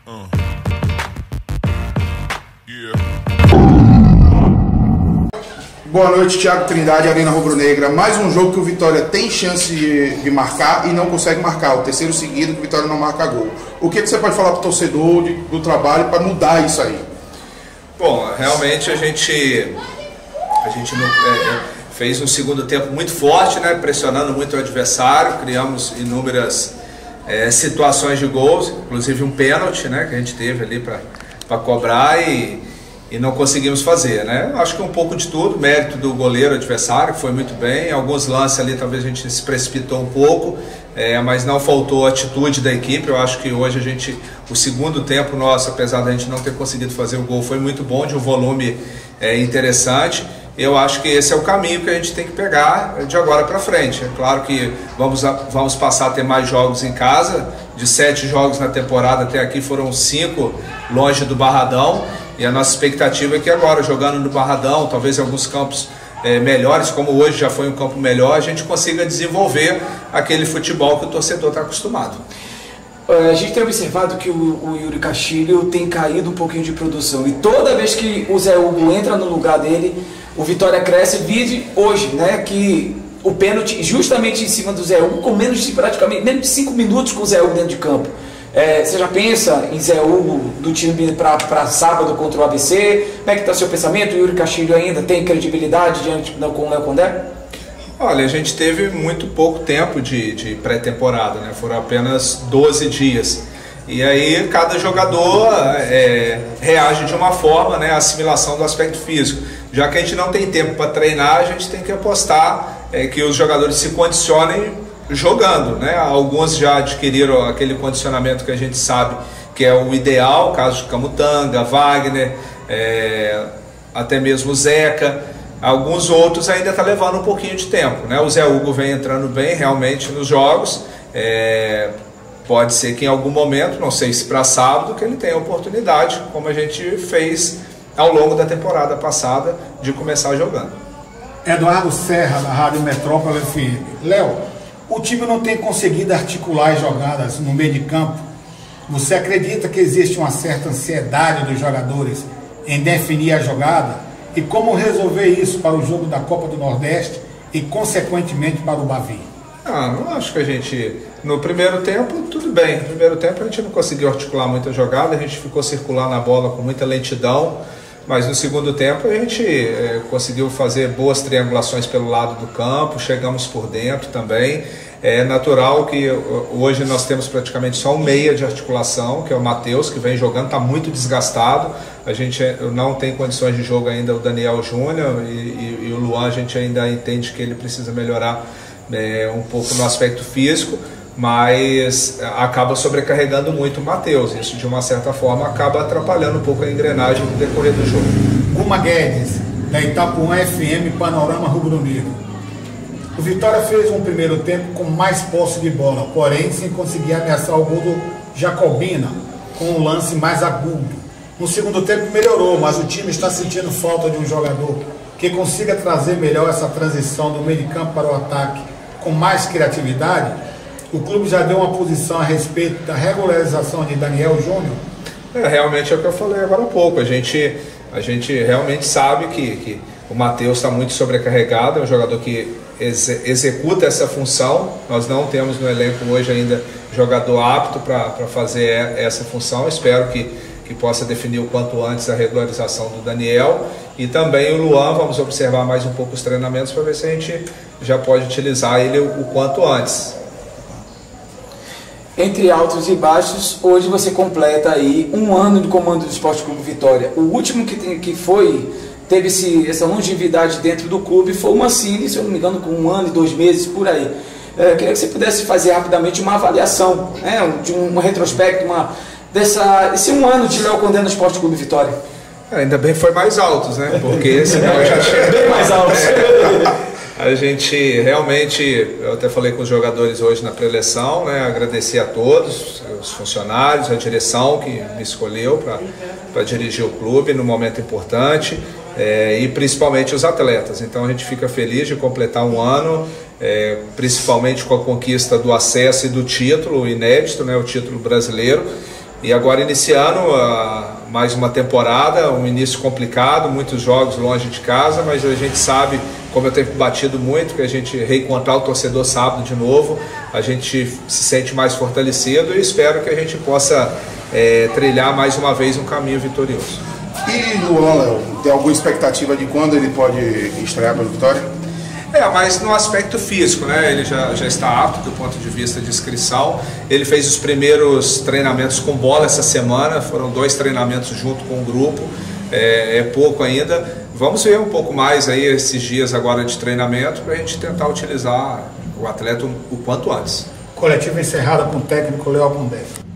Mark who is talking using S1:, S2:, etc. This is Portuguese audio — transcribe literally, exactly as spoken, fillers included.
S1: Uh. Yeah.
S2: Boa noite, Thiago Trindade, Arena Rubro-Negra. Mais um jogo que o Vitória tem chance de, de marcar e não consegue marcar. O terceiro seguido que o Vitória não marca gol. O que, que você pode falar para o torcedor de, do trabalho para mudar isso aí?
S3: Bom, realmente a gente, a gente não, é, fez um segundo tempo muito forte, né, pressionando muito o adversário. Criamos inúmeras é, situações de gols, inclusive um pênalti, né, que a gente teve ali para cobrar e, e não conseguimos fazer, né? Acho que um pouco de tudo, mérito do goleiro adversário, que foi muito bem. Alguns lances ali talvez a gente se precipitou um pouco, é, mas não faltou atitude da equipe. Eu acho que hoje a gente, o segundo tempo nosso, apesar da gente não ter conseguido fazer o gol, foi muito bom, de um volume é, interessante. Eu acho que esse é o caminho que a gente tem que pegar de agora para frente. É claro que vamos, vamos passar a ter mais jogos em casa. De sete jogos na temporada até aqui foram cinco longe do Barradão. E a nossa expectativa é que agora, jogando no Barradão, talvez em alguns campos é, melhores, como hoje já foi um campo melhor, a gente consiga desenvolver aquele futebol que o torcedor está acostumado.
S4: A gente tem observado que o, o Yuri Castilho tem caído um pouquinho de produção. E toda vez que o Zé Hugo entra no lugar dele, o Vitória cresce. Vide hoje, né, que o pênalti justamente em cima do Zé Hugo, com menos de praticamente menos de cinco minutos com o Zé Hugo dentro de campo. É, você já pensa em Zé Hugo do time para sábado contra o A B C? Como é que está seu pensamento? O Yuri Castilho ainda tem credibilidade diante com o Léo Condé?
S3: Olha, a gente teve muito pouco tempo de, de pré-temporada, né? Foram apenas doze dias. E aí cada jogador é, reage de uma forma, né, a assimilação do aspecto físico. Já que a gente não tem tempo para treinar, a gente tem que apostar é, que os jogadores se condicionem jogando, né? Alguns já adquiriram aquele condicionamento que a gente sabe que é o ideal, caso de Camutanga, Wagner, é, até mesmo o Zeca. Alguns outros ainda está levando um pouquinho de tempo, né? O Zé Hugo vem entrando bem realmente nos jogos. É, pode ser que em algum momento, não sei se para sábado, que ele tenha a oportunidade, como a gente fez ao longo da temporada passada, de começar jogando.
S5: Eduardo Serra, da Rádio Metrópole F M. Léo, o time não tem conseguido articular as jogadas no meio de campo. Você acredita que existe uma certa ansiedade dos jogadores em definir a jogada? E como resolver isso para o jogo da Copa do Nordeste e, consequentemente, para o Bavi?
S3: Ah, não acho que a gente... No primeiro tempo, tudo bem. No primeiro tempo a gente não conseguiu articular muita jogada, a gente ficou circulando a bola com muita lentidão. Mas no segundo tempo a gente é, conseguiu fazer boas triangulações pelo lado do campo, chegamos por dentro também. É natural que hoje nós temos praticamente só um meia de articulação, que é o Matheus, que vem jogando, está muito desgastado. A gente não tem condições de jogo ainda, o Daniel Júnior e, e, e o Luan, a gente ainda entende que ele precisa melhorar é, um pouco no aspecto físico, mas acaba sobrecarregando muito o Matheus. Isso, de uma certa forma, acaba atrapalhando um pouco a engrenagem no decorrer do jogo.
S5: Guma Guedes, da Itapuã F M, Panorama Rubro-Negro. O Vitória fez um primeiro tempo com mais posse de bola, porém sem conseguir ameaçar o gol do Jacobina, com um lance mais agudo. No segundo tempo melhorou, mas o time está sentindo falta de um jogador que consiga trazer melhor essa transição do meio de campo para o ataque com mais criatividade. O clube já deu uma posição a respeito da regularização de Daniel Júnior?
S3: É, realmente é o que eu falei agora há pouco. A gente, a gente realmente sabe que, que o Matheus está muito sobrecarregado, é um jogador que ex executa essa função. Nós não temos no elenco hoje ainda jogador apto para fazer essa função. Espero que, que possa definir o quanto antes a regularização do Daniel. E também o Luan, vamos observar mais um pouco os treinamentos para ver se a gente já pode utilizar ele o, o quanto antes.
S4: Entre altos e baixos, hoje você completa aí um ano de comando do Esporte Clube Vitória. O último que, tem, que foi, teve esse, essa longevidade dentro do clube foi o Mancini, se eu não me engano, com um ano e dois meses, por aí. É, queria que você pudesse fazer rapidamente uma avaliação, né, de um, um retrospecto, uma, dessa, esse um ano de Léo Condé no Esporte Clube Vitória.
S3: É, ainda bem que foi mais altos, né? Porque senão eu já tinha...
S4: Bem mais altos.
S3: A gente realmente, eu até falei com os jogadores hoje na pré-eleção, né, agradecer a todos, os funcionários, a direção que me escolheu para dirigir o clube num momento importante, é, e principalmente os atletas. Então a gente fica feliz de completar um ano, é, principalmente com a conquista do acesso e do título inédito, né, o título brasileiro. E agora iniciando uh, mais uma temporada, um início complicado, muitos jogos longe de casa, mas a gente sabe, como eu tenho batido muito, que a gente reencontrar o torcedor sábado de novo, a gente se sente mais fortalecido e espero que a gente possa é, trilhar mais uma vez um caminho vitorioso.
S2: E Luan, Léo, tem alguma expectativa de quando ele pode estrear para a Vitória?
S3: É, mas no aspecto físico, né? Ele já, já está apto do ponto de vista de inscrição. Ele fez os primeiros treinamentos com bola essa semana, foram dois treinamentos junto com o grupo, é, é pouco ainda. Vamos ver um pouco mais aí esses dias agora de treinamento para a gente tentar utilizar o atleta o quanto antes.
S5: Coletiva encerrada com o técnico Léo Pondé.